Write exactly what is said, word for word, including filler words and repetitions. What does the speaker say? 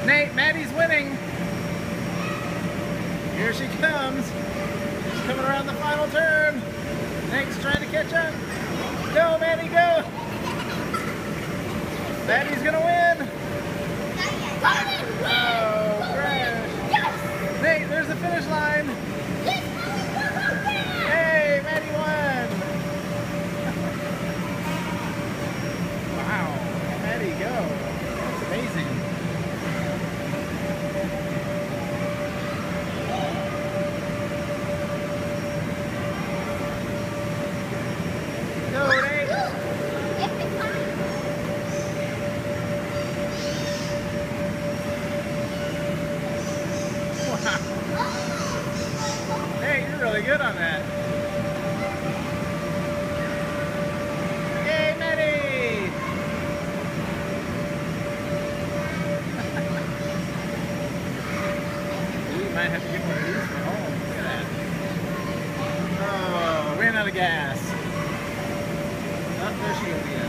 Nate, Maddie's winning. Here she comes. She's coming around the final turn. Nate's trying to catch up. Go, Maddie, go. Maddie's gonna win. Oh, crash. Yes. Nate, there's the finish line. Yes. Hey, Maddie won. Wow, Maddie, go. That's amazing. Go, Nate. Hey, you're really good on that. Yay, Maddie! You might have to get one of these for home. Look at that. Oh, ran out of gas. Oh, there she goes again.